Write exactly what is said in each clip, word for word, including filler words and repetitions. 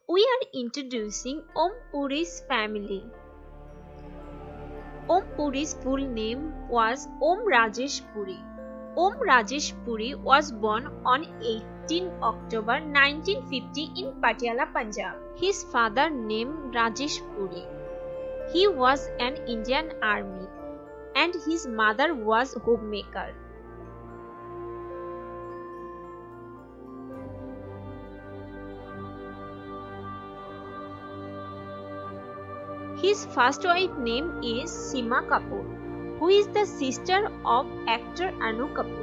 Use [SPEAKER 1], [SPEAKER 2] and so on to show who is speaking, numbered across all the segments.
[SPEAKER 1] we are introducing Om Puri's family. Om Puri's full name was Om Rajesh Puri. Om Rajesh Puri was born on eighteenth October nineteen fifty in Patiala, Punjab. His father named Rajesh Puri. He was an Indian Army and his mother was homemaker. His first wife name is Seema Kapoor, who is the sister of actor Annu Kapoor.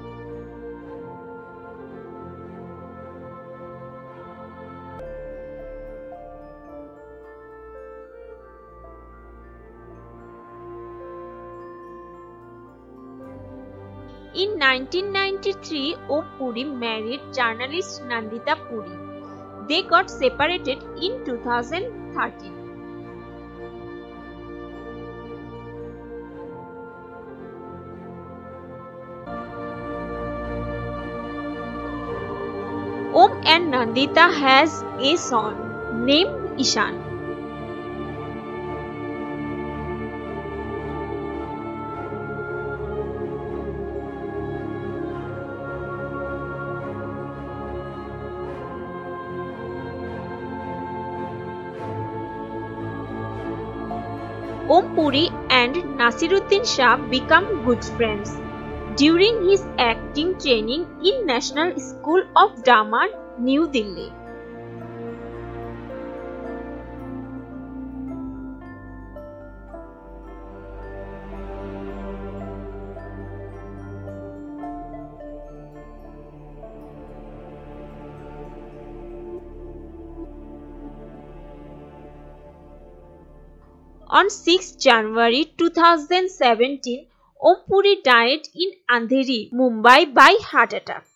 [SPEAKER 1] In nineteen ninety-three, Om Puri married journalist Nandita Couple. They got separated in two thousand thirteen. Om and Nandita has a son named Ishaan. Om Puri and Naseeruddin Shah become good friends during his acting training in National School of Drama, New Delhi. On sixth January two thousand seventeen, Om Puri died in Andheri, Mumbai by heart attack.